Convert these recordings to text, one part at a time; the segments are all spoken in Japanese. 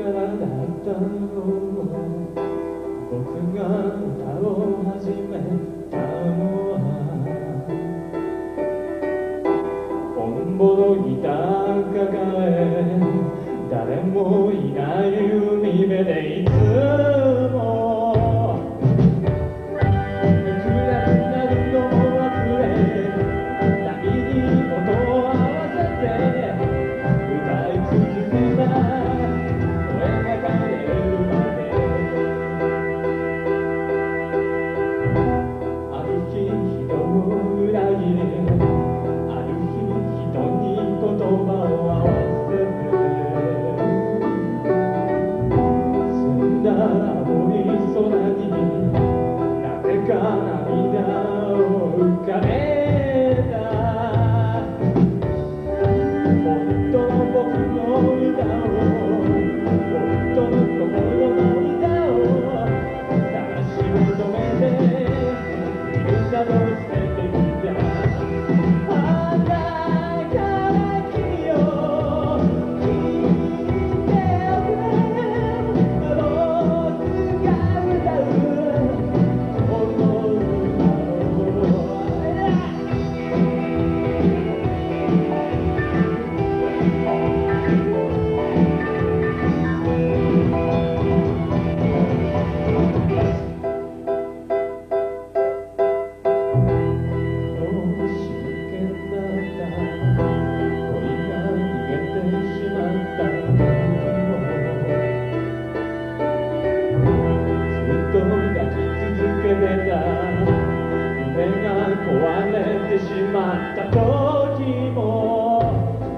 からだったの。僕が歌を始めたのはおんぼろぎた抱え誰もいない海辺でいつも暗くなるのを忘れ波に音を合わせて歌い続けた声が枯れるまである日人を裏切りある日人に言葉を合わせて澄んだ青い空になぜか涙を浮かべた本当の僕の歌を本当の心の歌を探し求めて歌を捨ててきたあなたから君を聞いておくれ僕が歌うこの歌を壊れてしまった時も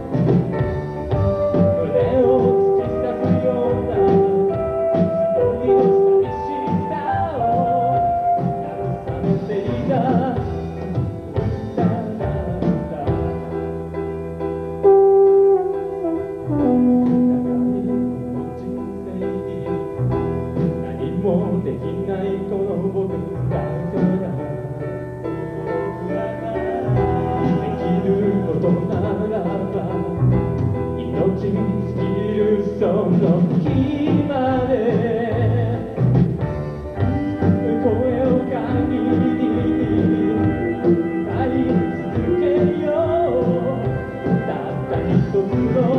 胸を突き刺すような一人の寂しさを慰めていた歌なんだ長いこの人生に何もできないこの僕だからならば命に尽きるその日まで声を限りに歌い続けようたった一つの